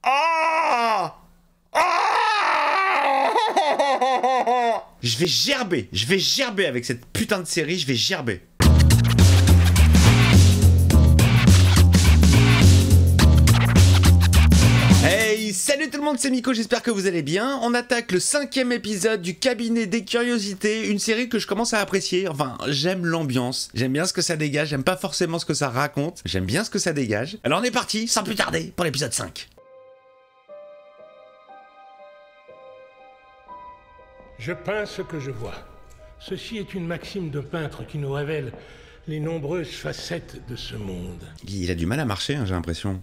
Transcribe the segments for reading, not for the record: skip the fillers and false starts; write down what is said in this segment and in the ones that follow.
Oh, je vais gerber avec cette putain de série, je vais gerber. Hey, salut tout le monde, c'est Miko, j'espère que vous allez bien. On attaque le 5e épisode du Cabinet des Curiosités, une série que je commence à apprécier. Enfin, j'aime l'ambiance, j'aime bien ce que ça dégage, j'aime pas forcément ce que ça raconte, j'aime bien ce que ça dégage. Alors on est parti, sans plus tarder, pour l'épisode 5. Je peins ce que je vois. Ceci est une maxime de peintre qui nous révèle les nombreuses facettes de ce monde. Il a du mal à marcher, hein, j'ai l'impression.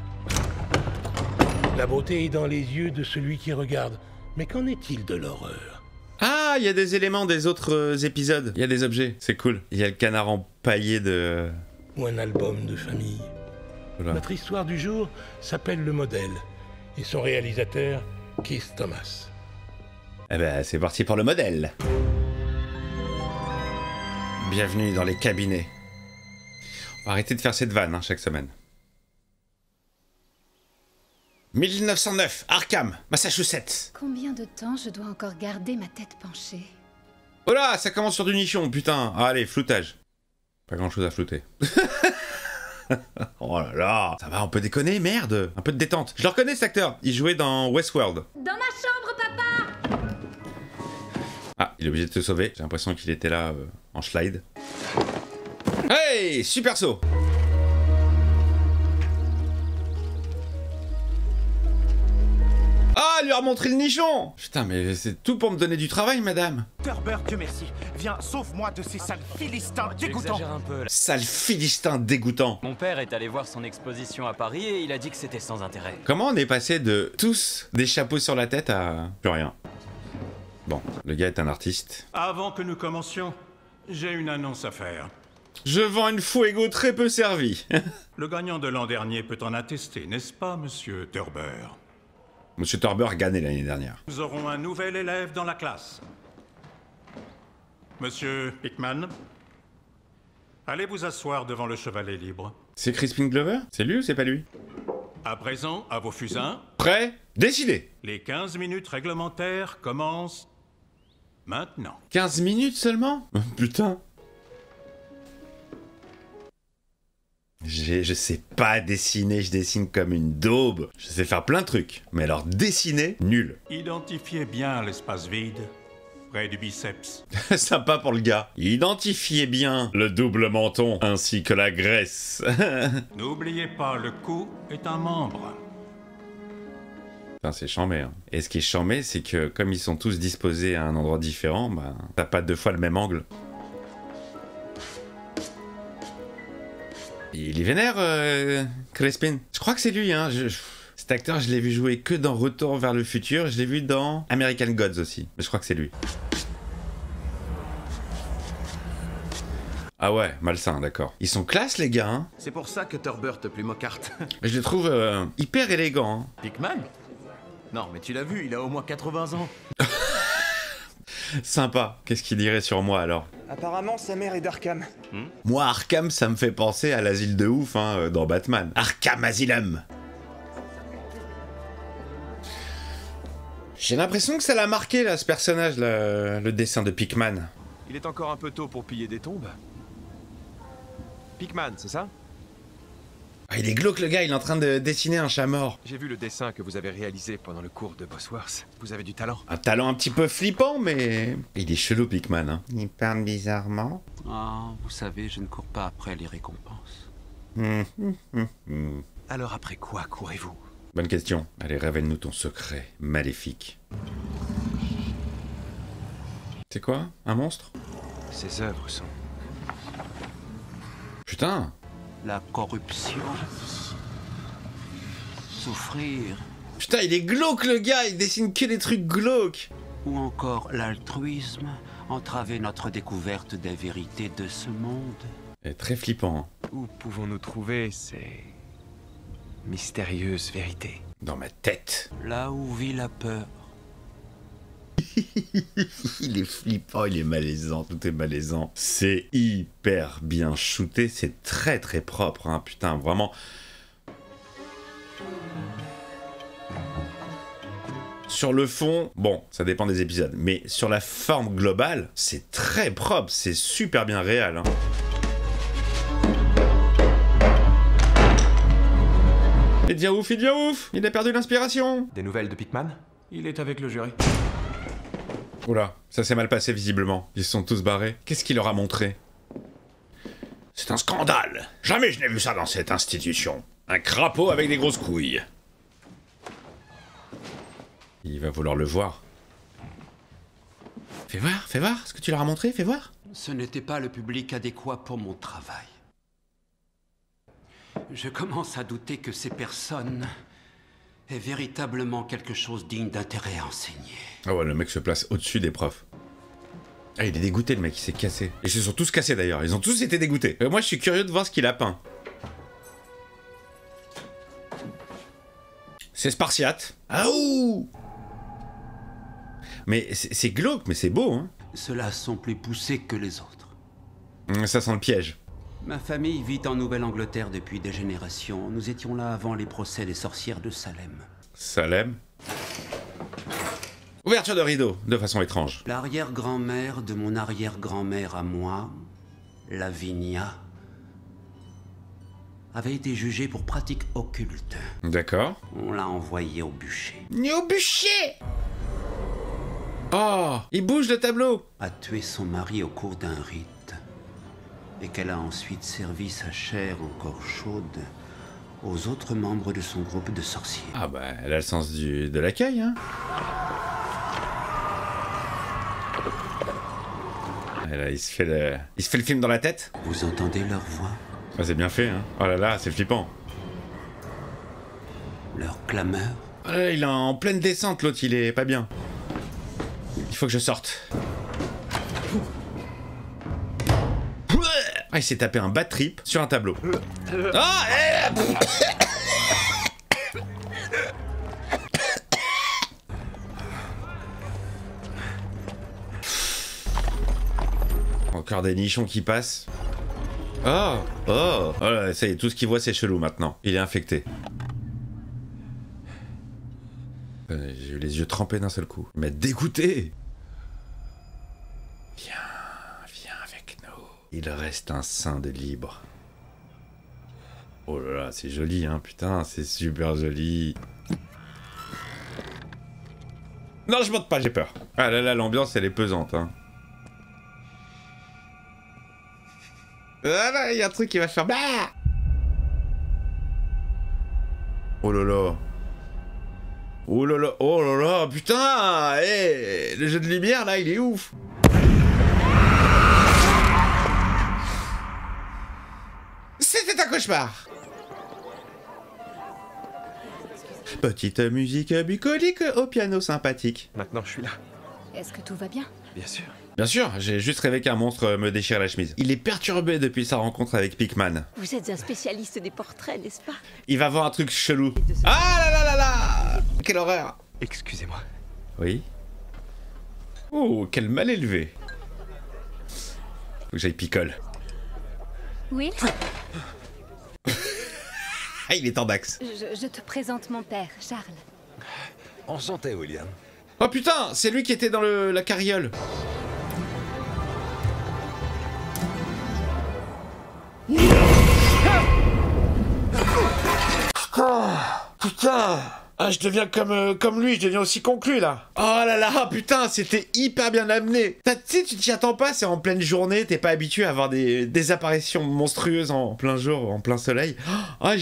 La beauté est dans les yeux de celui qui regarde. Mais qu'en est-il de l'horreur? Ah, il y a des éléments des autres épisodes. Il y a des objets, c'est cool. Il y a le canard empaillé de... Ou un album de famille. Voilà. Notre histoire du jour s'appelle Le Modèle. Et son réalisateur, Keith Thomas. Eh ben, c'est parti pour le modèle. Bienvenue dans les cabinets. On va arrêter de faire cette vanne, hein, chaque semaine. 1909, Arkham, Massachusetts. Combien de temps je dois encore garder ma tête penchée? Oh là, ça commence sur du nichon, putain. Ah, allez, floutage. Pas grand chose à flouter. Oh là là, ça va, on peut déconner, merde. Un peu de détente. Je le reconnais cet acteur, il jouait dans Westworld. Dans ma chambre, papa! Ah, il est obligé de se sauver, j'ai l'impression qu'il était là en slide. Hey, super saut. Ah, il lui a remontré le nichon. Putain, mais c'est tout pour me donner du travail, madame. Thurber, Dieu merci. Viens, sauve-moi de ces sales philistins dégoûtants. Un peu, là. Sale philistin dégoûtant. Mon père est allé voir son exposition à Paris et il a dit que c'était sans intérêt. Comment on est passé de tous des chapeaux sur la tête à plus rien? Bon, le gars est un artiste. Avant que nous commencions, j'ai une annonce à faire. Je vends une Fuego très peu servie. Le gagnant de l'an dernier peut en attester, n'est-ce pas, monsieur Thurber? Monsieur Thurber a gagné l'année dernière. Nous aurons un nouvel élève dans la classe. Monsieur Pickman, allez vous asseoir devant le chevalet libre. C'est Crispin Glover? C'est lui ou c'est pas lui? À présent, à vos fusains, Prêt? Décidé. les 15 minutes réglementaires commencent maintenant. 15 minutes seulement? Putain. Je sais pas dessiner, je dessine comme une daube. Je sais faire plein de trucs. Mais alors dessiner, nul. Identifiez bien l'espace vide, près du biceps. Sympa pour le gars. Identifiez bien le double menton ainsi que la graisse. N'oubliez pas, le cou est un membre. Putain, c'est chambé. Hein. Et ce qui est chambé, c'est que comme ils sont tous disposés à un endroit différent, bah, t'as pas deux fois le même angle. Il est vénère, Crispin. Je crois que c'est lui, hein. Cet acteur, je l'ai vu jouer que dans Retour vers le futur. Je l'ai vu dans American Gods aussi. Mais je crois que c'est lui. Ah ouais, malsain, d'accord. Ils sont classe, les gars, hein. C'est pour ça que Thurber te plume aux cartes. Je les trouve hyper élégants. Hein. Pickman? Non, mais tu l'as vu, il a au moins 80 ans. Sympa. Qu'est-ce qu'il dirait sur moi, alors? Apparemment, sa mère est d'Arkham. Moi, Arkham, ça me fait penser à l'asile de ouf, hein, dans Batman. Arkham Asylum. J'ai l'impression que ça l'a marqué, là, ce personnage, là, le dessin de Pickman. Il est encore un peu tôt pour piller des tombes. Pickman, c'est ça? Ah, il est glauque, le gars, il est en train de dessiner un chat mort. J'ai vu le dessin que vous avez réalisé pendant le cours de Bosworth. Vous avez du talent. Un talent un petit peu flippant, mais... Il est chelou, Pickman, hein. Il parle bizarrement. Ah, vous savez, je ne cours pas après les récompenses. Alors après quoi courez-vous? Bonne question. Allez, révèle-nous ton secret maléfique. C'est quoi? Un monstre? Ces œuvres sont... Putain. La corruption. Souffrir. Putain, il est glauque, le gars. Il dessine que des trucs glauques. Ou encore l'altruisme. Entraver notre découverte des vérités de ce monde. C'est très flippant. Hein. Où pouvons-nous trouver ces... mystérieuses vérités? Dans ma tête. Là où vit la peur. Il est flippant, il est malaisant, tout est malaisant. C'est hyper bien shooté, c'est très très propre, hein, putain, vraiment. Sur le fond, bon, ça dépend des épisodes, mais sur la forme globale, c'est très propre, c'est super bien réel. Hein. Il devient ouf, il devient ouf! Il a perdu l'inspiration! Des nouvelles de Pickman? Il est avec le jury. Oula, ça s'est mal passé visiblement. Ils se sont tous barrés. Qu'est-ce qu'il leur a montré? C'est un scandale! Jamais je n'ai vu ça dans cette institution. Un crapaud avec des grosses couilles. Il va vouloir le voir. Fais voir ce que tu leur as montré, fais voir. Ce n'était pas le public adéquat pour mon travail. Je commence à douter que ces personnes aient véritablement quelque chose digne d'intérêt à enseigner. Ah ouais, le mec se place au-dessus des profs. Ah, il est dégoûté, le mec, il s'est cassé. Et ils se sont tous cassés d'ailleurs, ils ont tous été dégoûtés. Moi, je suis curieux de voir ce qu'il a peint. C'est spartiate. Ah ouh! Mais c'est glauque, mais c'est beau, hein. Ceux-là sont plus poussés que les autres. Ça sent le piège. Ma famille vit en Nouvelle-Angleterre depuis des générations. Nous étions là avant les procès des sorcières de Salem. Salem. Ouverture de rideau, de façon étrange. L'arrière-grand-mère de mon arrière-grand-mère à moi, Lavinia, avait été jugée pour pratique occulte. D'accord. On l'a envoyée au bûcher. Au bûcher! Oh, il bouge le tableau! A tué son mari au cours d'un rite. Et qu'elle a ensuite servi sa chair encore chaude aux autres membres de son groupe de sorciers. Ah bah, elle a le sens de l'accueil, hein. Et là, il se fait le film dans la tête. Vous entendez leur voix? Ah, c'est bien fait, hein. Oh là là, c'est flippant. Leur clameur? Oh là là, il est en pleine descente, l'autre, il est pas bien. Il faut que je sorte. Ah, il s'est tapé un bad trip sur un tableau. Ah, encore des nichons qui passent. Oh, oh, oh là, ça y est, tout ce qu'il voit c'est chelou maintenant. Il est infecté. J'ai eu les yeux trempés d'un seul coup. Mais dégoûté. Viens avec nous. Il reste un sein de libre. Oh là là, c'est joli, hein, putain, c'est super joli. Non, je monte pas, j'ai peur. Ah là là, l'ambiance, elle est pesante, hein. Ah là, il y a un truc qui va se faire... Bah oh là là. Oh là là, oh là là, putain, hey, le jeu de lumière, là, il est ouf. C'était un cauchemar. Petite musique bucolique au piano sympathique. Maintenant, je suis là. Est-ce que tout va bien? Bien sûr. Bien sûr, j'ai juste rêvé qu'un monstre me déchire la chemise. Il est perturbé depuis sa rencontre avec Pickman. Vous êtes un spécialiste des portraits, n'est-ce pas? Il va voir un truc chelou. Ah là là là là! Quelle horreur! Excusez-moi. Oui. Oh, quel mal élevé. Faut que j'aille picole. Will? Ah, il est en dax. Je te présente mon père, Charles. Enchanté, William. Oh putain, c'est lui qui était dans la carriole. Putain. Ah, je deviens comme lui, je deviens aussi conclu là. Oh là là, putain, c'était hyper bien amené. Tu sais, tu t'y attends pas, c'est en pleine journée, t'es pas habitué à avoir des apparitions monstrueuses en plein jour, en plein soleil. Ah,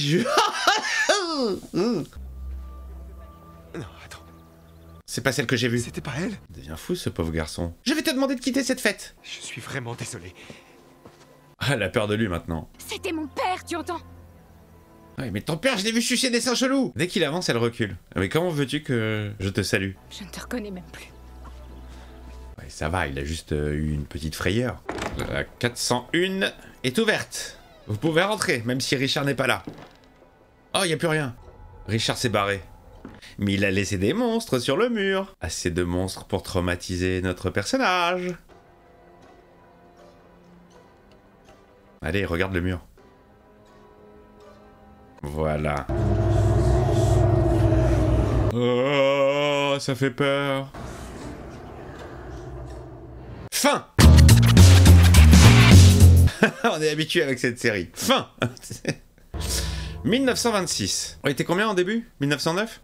Non, attends. C'est pas celle que j'ai vue. C'était pas elle? Il devient fou ce pauvre garçon. Je vais te demander de quitter cette fête. Je suis vraiment désolé. Ah, elle a peur de lui maintenant. C'était mon père, tu entends? Ouais, mais ton père, je l'ai vu sucer des seins chelous. Dès qu'il avance, elle recule. Mais comment veux-tu que je te salue? Je ne te reconnais même plus. Ouais, ça va, il a juste eu une petite frayeur. La 401 est ouverte. Vous pouvez rentrer, même si Richard n'est pas là. Oh, il n'y a plus rien. Richard s'est barré. Mais il a laissé des monstres sur le mur. Assez de monstres pour traumatiser notre personnage. Allez, regarde le mur. Voilà. Oh, ça fait peur. Fin. On est habitué avec cette série. Fin. 1926. On était combien en début? 1909?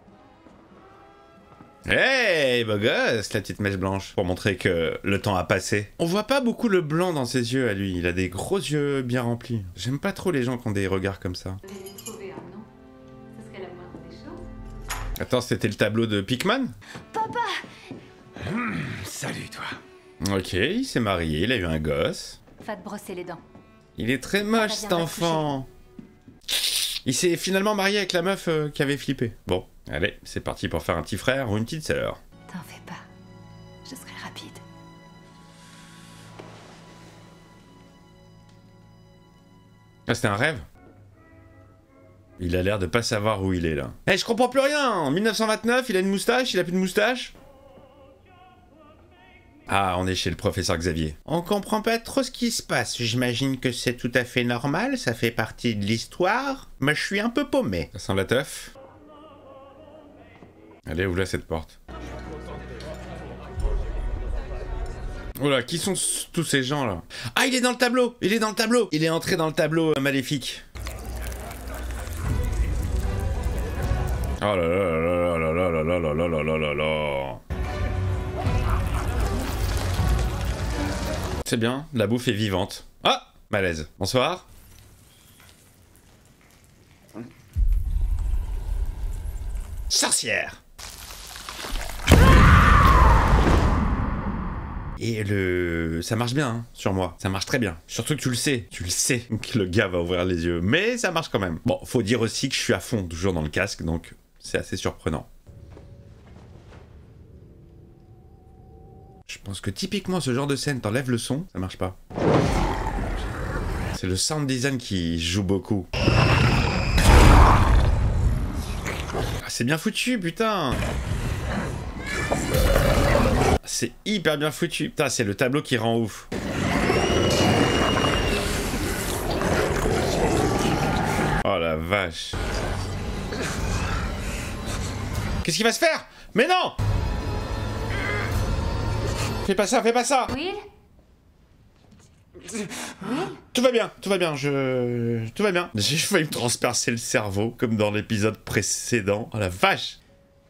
Hey, beau gosse, la petite mèche blanche, pour montrer que le temps a passé. On voit pas beaucoup le blanc dans ses yeux à lui, il a des gros yeux bien remplis. J'aime pas trop les gens qui ont des regards comme ça. Attends, c'était le tableau de Pickman? Papa! Salut, toi. Ok, il s'est marié, il a eu un gosse. Va te brosser les dents. Il est très moche cet enfant. Il s'est finalement marié avec la meuf qui avait flippé. Bon, allez, c'est parti pour faire un petit frère ou une petite sœur. T'en fais pas. Je serai rapide. Ah, c'était un rêve? Il a l'air de pas savoir où il est là. Eh, je comprends plus rien. En 1929, il a une moustache, il a plus de moustache. Ah, on est chez le professeur Xavier. On comprend pas trop ce qui se passe. J'imagine que c'est tout à fait normal, ça fait partie de l'histoire. Mais je suis un peu paumé. Ça sent la teuf. Allez, ouvre-la cette porte. Oh là, qui sont tous ces gens là? Ah, il est dans le tableau! Il est dans le tableau! Il est entré dans le tableau maléfique. Oh là là là là là là là là là là là là là. C'est bien, la bouffe est vivante. Ah! Malaise. Bonsoir. Sorcière! Et ça marche bien, hein, sur moi. Ça marche très bien. Surtout que tu le sais que le gars va ouvrir les yeux. Mais ça marche quand même. Bon, faut dire aussi que je suis à fond, toujours dans le casque, donc c'est assez surprenant. Je pense que typiquement, ce genre de scène, t'enlèves le son, ça marche pas. C'est le sound design qui joue beaucoup. Ah, c'est bien foutu, putain! C'est hyper bien foutu. Putain, c'est le tableau qui rend ouf. Oh la vache. Qu'est-ce qu'il va se faire? Mais non! Fais pas ça, fais pas ça! Will? Tout va bien, tout va bien, tout va bien. J'ai failli me transpercer le cerveau, comme dans l'épisode précédent. Oh la vache!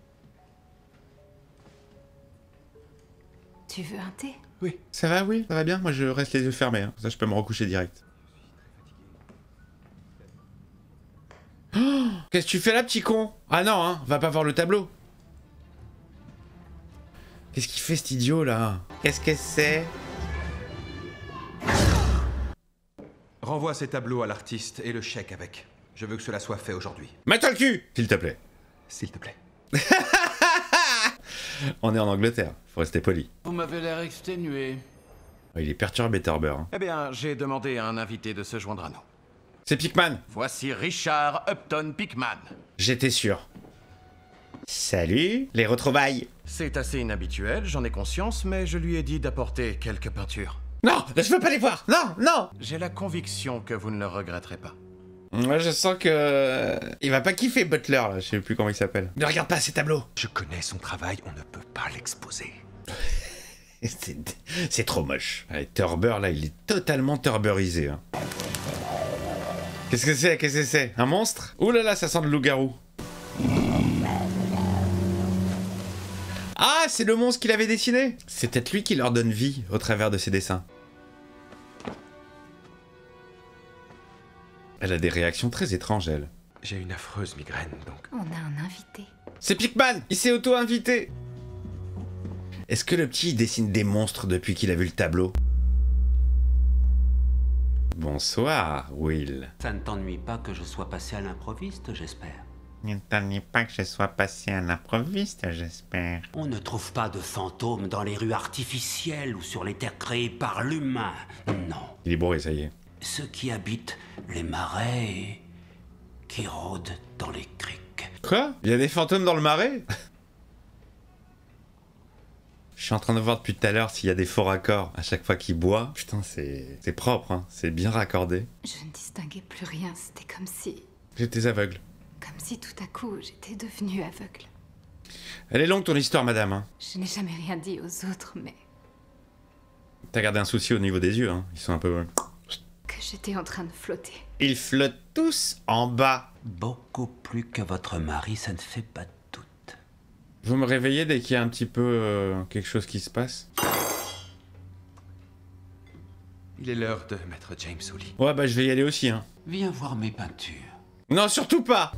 Tu veux un thé? Oui. Ça va, oui? Ça va bien? Moi, je reste les yeux fermés. Hein. Ça, je peux me recoucher direct. Oh, qu'est-ce que tu fais là, petit con? Ah non, hein, va pas voir le tableau. Qu'est-ce qu'il fait, cet idiot, là? Qu'est-ce que c'est? Renvoie ces tableaux à l'artiste et le chèque avec. Je veux que cela soit fait aujourd'hui. Mets-toi le cul, s'il te plaît. S'il te plaît. On est en Angleterre, faut rester poli. Vous m'avez l'air exténué. Oh, il est perturbé, Thurber. Hein. Eh bien, j'ai demandé à un invité de se joindre à nous. C'est Pickman. Voici Richard Upton Pickman. J'étais sûr. Salut, les retrouvailles. C'est assez inhabituel, j'en ai conscience, mais je lui ai dit d'apporter quelques peintures. Non, je veux pas les voir. Non, non. J'ai la conviction que vous ne le regretterez pas. Moi, je sens que... Il va pas kiffer Butler, là. Je sais plus comment il s'appelle. Ne regarde pas ces tableaux. Je connais son travail, on ne peut pas l'exposer. C'est trop moche. Ouais, Thurber, là, il est totalement Thurberisé. Hein. Qu'est-ce que c'est? Qu'est-ce que c'est? Un monstre? Ouh là là, ça sent le loup-garou. Ah, c'est le monstre qu'il avait dessiné. C'est peut-être lui qui leur donne vie au travers de ses dessins. Elle a des réactions très étranges, elle. J'ai une affreuse migraine, donc... On a un invité. C'est Pickman! Il s'est auto-invité! Est-ce que le petit dessine des monstres depuis qu'il a vu le tableau? Bonsoir, Will. Ça ne t'ennuie pas que je sois passé à l'improviste, j'espère? Il ne t'ennuie pas que je sois passé à l'improviste, j'espère? On ne trouve pas de fantômes dans les rues artificielles ou sur les terres créées par l'humain, non. Il est bourré, ça y est. Ceux qui habitent les marais, qui rôdent dans les criques. Quoi? Il y a des fantômes dans le marais? Je suis en train de voir depuis tout à l'heure s'il y a des faux raccords à chaque fois qu'il boit. Putain, c'est propre, hein. C'est bien raccordé. Je ne distinguais plus rien, c'était comme si... J'étais aveugle. Comme si tout à coup, j'étais devenue aveugle. Elle est longue ton histoire, madame. Hein. Je n'ai jamais rien dit aux autres, mais T'as gardé un souci au niveau des yeux, hein. Ils sont un peu... que j'étais en train de flotter. Ils flottent tous en bas. Beaucoup plus que votre mari, ça ne fait pas de doute. Vous me réveillez dès qu'il y a un petit peu quelque chose qui se passe? Il est l'heure de mettre James au lit. Ouais, bah je vais y aller aussi, hein. Viens voir mes peintures. Non, surtout pas!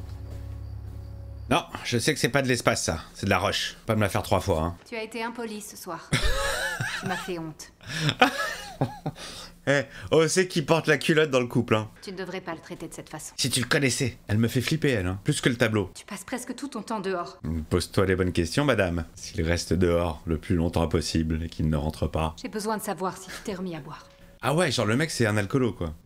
Non, je sais que c'est pas de l'espace, ça. C'est de la roche. Pas me la faire 3 fois, hein. Tu as été impoli ce soir. Tu m'as fait honte. Eh, oh, c'est qui porte la culotte dans le couple, hein. Tu ne devrais pas le traiter de cette façon. Si tu le connaissais, elle me fait flipper, elle, hein. Plus que le tableau. Tu passes presque tout ton temps dehors. Pose-toi les bonnes questions, madame. S'il reste dehors le plus longtemps possible et qu'il ne rentre pas. J'ai besoin de savoir si tu t'es remis à boire. Ah ouais, genre le mec, c'est un alcoolo, quoi.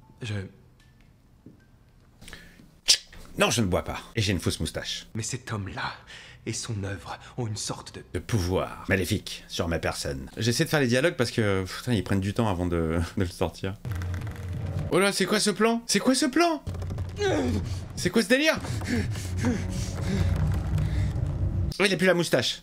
Non, je ne bois pas. Et j'ai une fausse moustache. Mais cet homme-là et son œuvre ont une sorte de pouvoir maléfique sur ma personne. J'essaie de faire les dialogues parce que putain, ils prennent du temps avant de le sortir. Oh là, c'est quoi ce plan? C'est quoi ce plan? C'est quoi ce délire? Oh, il a plus la moustache.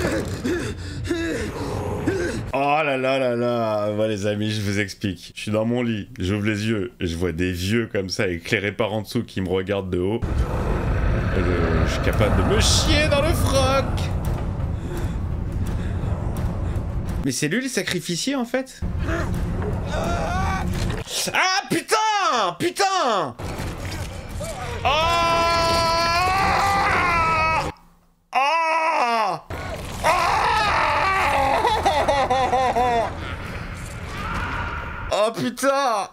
Oh là là là là. Bon les amis, je vous explique. Je suis dans mon lit, j'ouvre les yeux et je vois des vieux comme ça éclairés par en dessous qui me regardent de haut. Je suis capable de me chier dans le froc. Mais c'est lui le sacrificier en fait. Ah putain! Putain! Oh! Oh! Oh putain!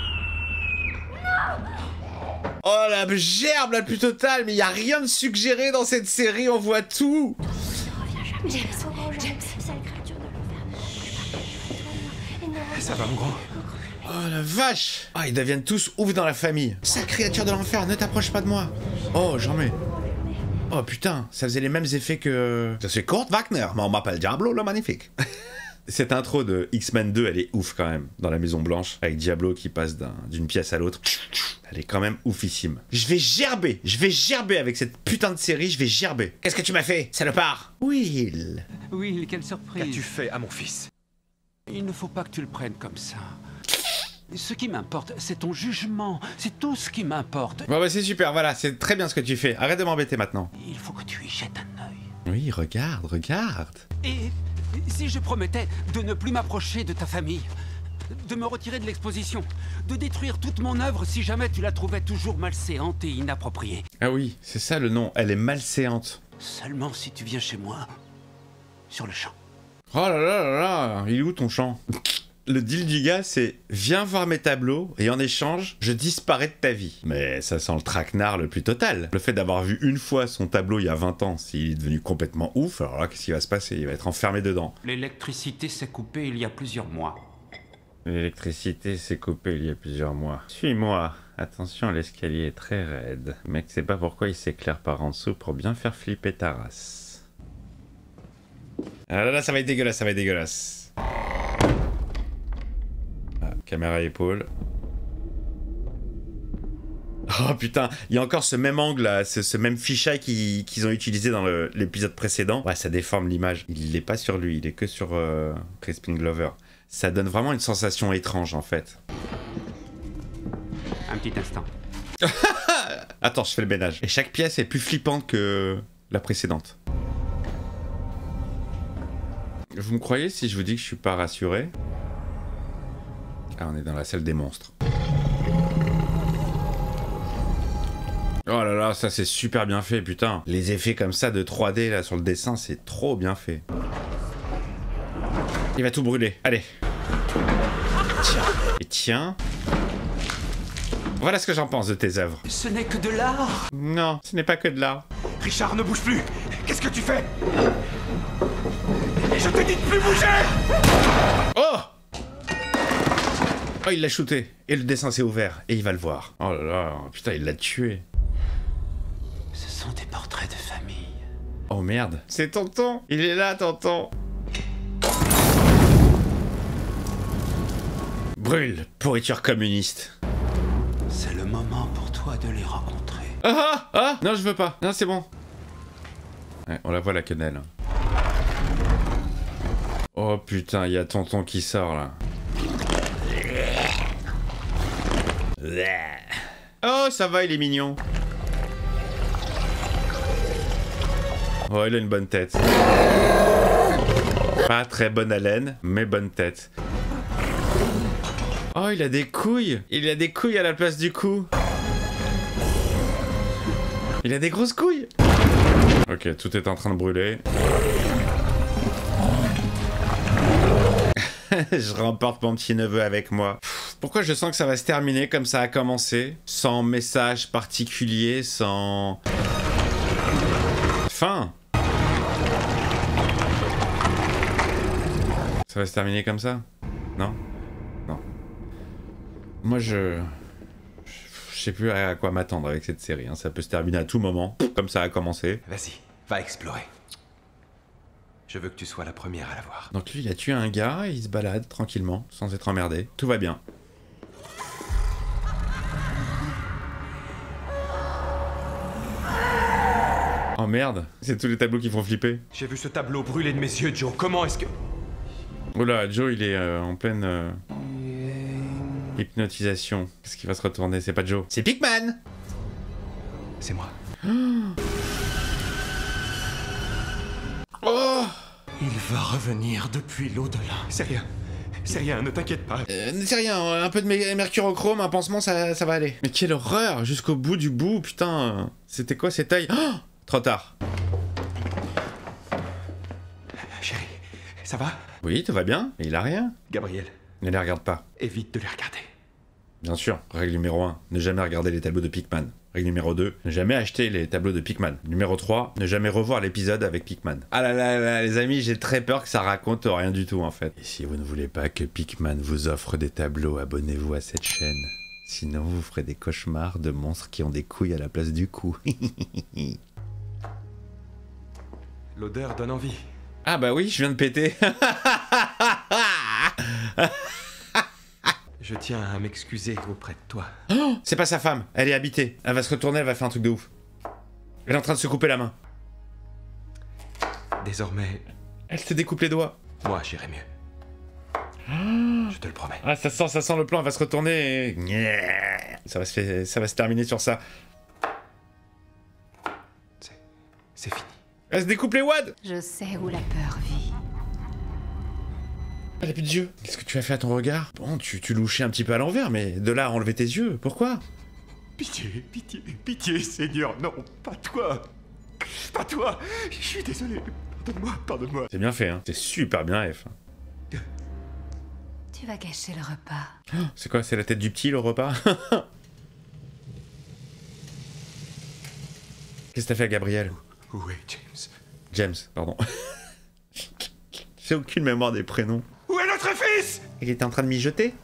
Oh la gerbe la plus totale, mais y a rien de suggéré dans cette série, on voit tout. Ça va, mon grand? Oh la vache! Ah, ils deviennent tous ouf dans la famille. Sale créature de l'enfer, ne t'approche pas de moi. Oh, j'en mets. Oh putain, ça faisait les mêmes effets que... Je suis Kurt Wagner, mais on m'appelle Diablo le Magnifique. Cette intro de X-Men 2, elle est ouf quand même, dans la Maison Blanche, avec Diablo qui passe d'une pièce à l'autre. Elle est quand même oufissime. Je vais gerber avec cette putain de série, je vais gerber. Qu'est-ce que tu m'as fait, salopard? Will. Will, quelle surprise. Qu'as-tu fait à mon fils? Il ne faut pas que tu le prennes comme ça. Ce qui m'importe, c'est ton jugement. C'est tout ce qui m'importe. Bon bah c'est super, voilà, c'est très bien ce que tu fais. Arrête de m'embêter maintenant. Il faut que tu y jettes un œil. Oui, regarde, regarde. Et si je promettais de ne plus m'approcher de ta famille, de me retirer de l'exposition, de détruire toute mon œuvre si jamais tu la trouvais toujours malséante et inappropriée. Ah oui, c'est ça le nom, elle est malséante. Seulement si tu viens chez moi, sur le champ. Oh là là là là, il est où ton champ? Le deal du gars, c'est viens voir mes tableaux et en échange, je disparais de ta vie. Mais ça sent le traquenard le plus total. Le fait d'avoir vu une fois son tableau il y a 20 ans, s'il est devenu complètement ouf, alors là, qu'est-ce qui va se passer? Il va être enfermé dedans. L'électricité s'est coupée il y a plusieurs mois. L'électricité s'est coupée il y a plusieurs mois. Suis-moi. Attention, l'escalier est très raide. Mec, c'est pas pourquoi il s'éclaire par en dessous pour bien faire flipper ta race. Ah là là, ça va être dégueulasse, ça va être dégueulasse. Caméra épaule. Oh putain, il y a encore ce même angle là, ce même fisheye qu'ils ont utilisé dans l'épisode précédent. Ouais, ça déforme l'image. Il n'est pas sur lui, il est que sur Crispin Glover. Ça donne vraiment une sensation étrange en fait. Un petit instant. Attends, je fais le ménage. Et chaque pièce est plus flippante que la précédente. Vous me croyez si je vous dis que je suis pas rassuré? Ah, on est dans la salle des monstres. Oh là là, ça c'est super bien fait, putain. Les effets comme ça de 3D là sur le dessin, c'est trop bien fait. Il va tout brûler, allez. Tiens. Et tiens. Voilà ce que j'en pense de tes œuvres. Ce n'est que de l'art. Non, ce n'est pas que de l'art. Richard, ne bouge plus. Qu'est-ce que tu fais? Je te dis de plus bouger. Oh! Oh, il l'a shooté. Et le dessin s'est ouvert. Et il va le voir. Oh là là, putain, il l'a tué. Ce sont des portraits de famille. Oh merde. C'est tonton. Il est là, tonton. Brûle, pourriture communiste. C'est le moment pour toi de les rencontrer. Ah ah ah! Non, je veux pas. Non, c'est bon. Ouais, on la voit la quenelle. Oh putain, il y a tonton qui sort là. Oh, ça va, il est mignon. Oh, il a une bonne tête. Pas très bonne haleine, mais bonne tête. Oh, il a des couilles. Il a des couilles à la place du cou. Il a des grosses couilles. Ok, tout est en train de brûler. Je remporte mon petit neveu avec moi. Pourquoi je sens que ça va se terminer comme ça a commencé? Sans message particulier, sans... fin. Ça va se terminer comme ça? Non? Non. Moi je sais plus à quoi m'attendre avec cette série, hein. Ça peut se terminer à tout moment, comme ça a commencé. Vas-y, va explorer. Je veux que tu sois la première à la voir. Donc lui, il a tué un gars et il se balade tranquillement, sans être emmerdé. Tout va bien. Oh merde, c'est tous les tableaux qui font flipper. J'ai vu ce tableau brûler de mes yeux, Joe. Comment est-ce que... Oula, Joe, il est en pleine hypnotisation. Qu'est-ce qui va se retourner? C'est pas Joe. C'est Pickman. C'est moi. Oh! Il va revenir depuis l'au-delà. C'est rien, ne t'inquiète pas. C'est rien, un peu de mercurochrome, un pansement, ça va aller. Mais quelle horreur, jusqu'au bout du bout, putain. C'était quoi cet œil? Oh, trop tard. Chérie, ça va? Oui, tout va bien, mais il a rien. Gabriel. Ne les regarde pas. Évite de les regarder. Bien sûr, règle numéro 1, ne jamais regarder les tableaux de Pickman. Règle numéro 2, ne jamais acheter les tableaux de Pickman. Numéro 3, ne jamais revoir l'épisode avec Pickman. Ah là là là, les amis, j'ai très peur que ça raconte rien du tout en fait. Et si vous ne voulez pas que Pickman vous offre des tableaux, abonnez-vous à cette chaîne. Sinon, vous ferez des cauchemars de monstres qui ont des couilles à la place du cou. L'odeur donne envie. Ah bah oui, je viens de péter. Je tiens à m'excuser auprès de toi. Oh, c'est pas sa femme, elle est habitée. Elle va se retourner, elle va faire un truc de ouf. Elle est en train de se couper la main. Désormais... Elle se découpe les doigts. Moi, j'irai mieux. Je te le promets. Ah, ça sent le plan, elle va se retourner et... Ça va se terminer sur ça. C'est fini. Elle se découpe les wads. Je sais où la peur vit. Elle a plus d'yeux. Qu'est-ce que tu as fait à ton regard? Bon, tu louchais un petit peu à l'envers, mais de là à enlever tes yeux, pourquoi? Pitié, pitié, pitié, Seigneur, non, pas toi. Pas toi. Je suis désolé. Pardonne-moi, pardonne-moi. C'est bien fait, hein. C'est super bien, F. Tu vas gâcher le repas. Oh, c'est quoi? C'est la tête du petit, le repas? Qu'est-ce que t'as fait à Gabriel? Où est James? James, pardon. J'ai aucune mémoire des prénoms. Où est notre fils? Il était en train de mijoter?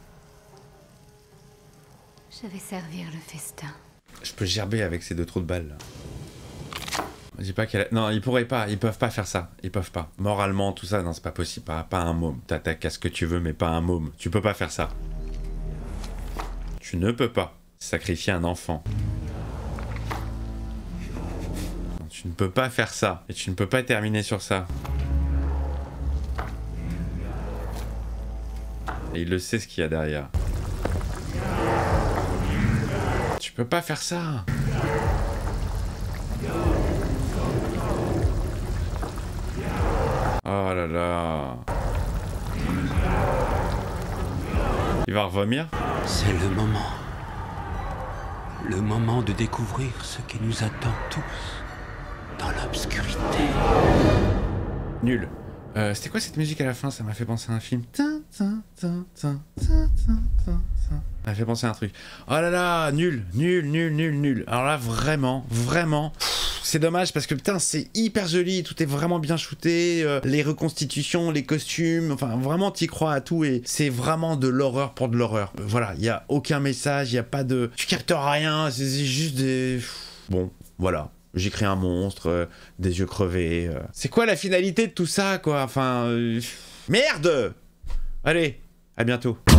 Je vais servir le festin. Je peux gerber avec ces 2 trous de balles, là. Dis pas qu'elle a... Non, ils pourraient pas, ils peuvent pas faire ça. Ils peuvent pas. Moralement, tout ça, non, c'est pas possible. Pas un môme. T'attaques à ce que tu veux, mais pas un môme. Tu peux pas faire ça. Tu ne peux pas sacrifier un enfant. Non, tu ne peux pas faire ça. Et tu ne peux pas terminer sur ça. Et il le sait ce qu'il y a derrière. Tu peux pas faire ça. Oh là là. Il va revomir? C'est le moment. Le moment de découvrir ce qui nous attend tous dans l'obscurité. Nul. C'était quoi cette musique à la fin? Ça m'a fait penser à un film. Ça m'a fait penser à un truc. Oh là là, nul. Alors là, vraiment. C'est dommage parce que putain, c'est hyper joli. Tout est vraiment bien shooté. Les reconstitutions, les costumes. Enfin, vraiment, t'y crois à tout. Et c'est vraiment de l'horreur pour de l'horreur. Voilà, il n'y a aucun message. Il n'y a pas de... Tu captes rien. C'est juste des... Bon, voilà. J'ai créé un monstre, des yeux crevés. C'est quoi la finalité de tout ça, quoi? Enfin... Merde! Allez, à bientôt.